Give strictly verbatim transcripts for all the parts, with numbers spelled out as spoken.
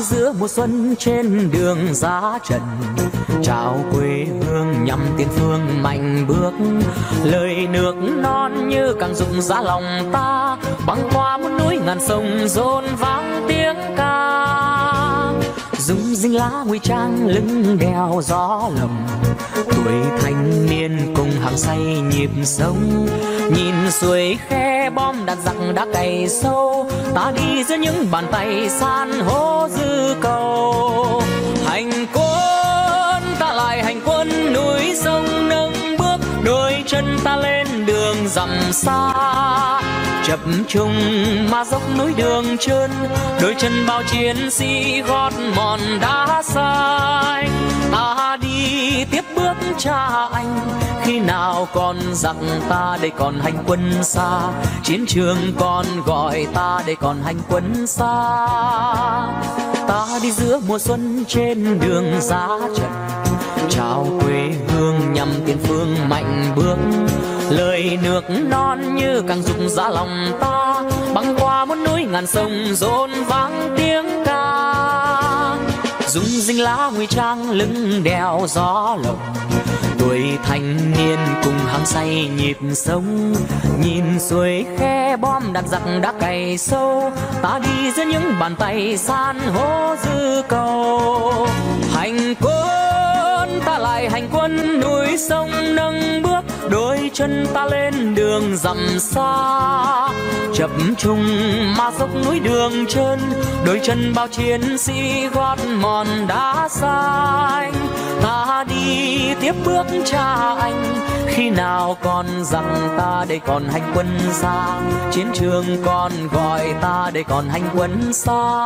đi giữa mùa xuân trên đường giá trận, chào quê hương nhằm tiền phương mạnh bước. Lời nước non như càng rụng giá lòng ta, băng qua muôn núi ngàn sông rộn vang tiếng ca. Rung rinh lá nguy trang lưng đèo gió lồng, tuổi thanh niên cùng hàng say nhịp sống. Nhìn suối khe bom đạn giặc đã cày sâu, ta đi giữa những bàn tay san hô dư cầu. Hành quân ta lại hành quân, núi sông nâng bước, đôi chân ta lên đường dặm xa. Chập trùng mà dốc núi đường trơn, đôi chân bao chiến sĩ gót mòn đá xanh. Ta đi tiếp bước cha anh, khi nào còn giặc ta đây còn hành quân xa. Chiến trường còn gọi ta đây còn hành quân xa. Ta đi giữa mùa xuân trên đường giá trận, chào quê hương nhằm tiền phương mạnh bước. Lời nước non như càng rụng giá lòng ta, băng qua muôn núi ngàn sông rộn vang tiếng ca. Rung rinh lá nguy trang lưng đèo gió lồng, tuổi thanh niên cùng hăng say nhịp sống. Nhìn suối khe bom đạn giặc đã cày sâu, ta đi giữa những bàn tay san hô dư cầu. Hành quân ta lại hành quân, núi sông nâng bước, đôi chân ta lên đường dặm xa. Chập trùng mà dốc núi đường trơn, đôi chân bao chiến sĩ gót mòn đá xanh. Ta đi tiếp bước cha anh, khi nào còn rằng ta đây còn hành quân xa. Chiến trường còn gọi ta đây còn hành quân xa.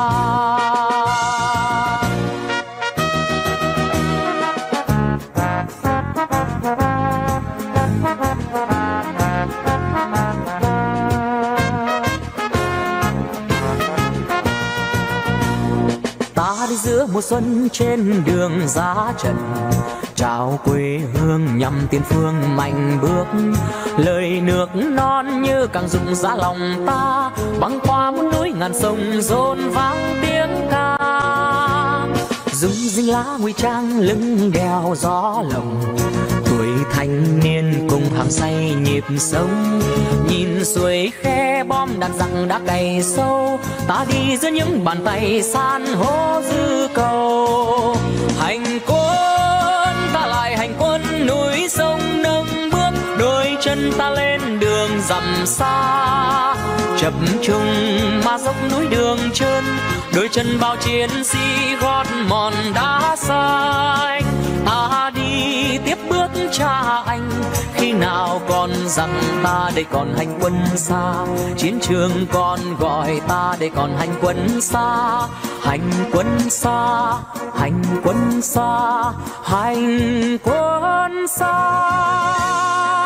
Ta đi giữa mùa xuân trên đường giá trận, chào quê hương nhằm tiền phương mạnh bước. Lời nước non như càng rụng giá lòng ta, băng qua muôn núi ngàn sông rộn vang tiếng ca. Rung rinh lá nguy trang lưng đèo gió lồng, tuổi thanh niên cùng hàng say nhịp sống. Nhìn suối khe bom đạn giặc đã cày sâu, ta đi giữa những bàn tay san hô dư cầu. Hành quân ta lại hành quân, núi sông nâng bước, đôi chân ta lên đường dặm xa. Chập trùng mà dốc núi đường trơn, đôi chân bao chiến sĩ gót mòn đá xanh. Ta đi tiếp bước cha anh, khi nào còn rằng ta đây còn hành quân xa. Chiến trường còn gọi ta đây còn hành quân xa. Hành quân xa, hành quân xa, hành quân xa.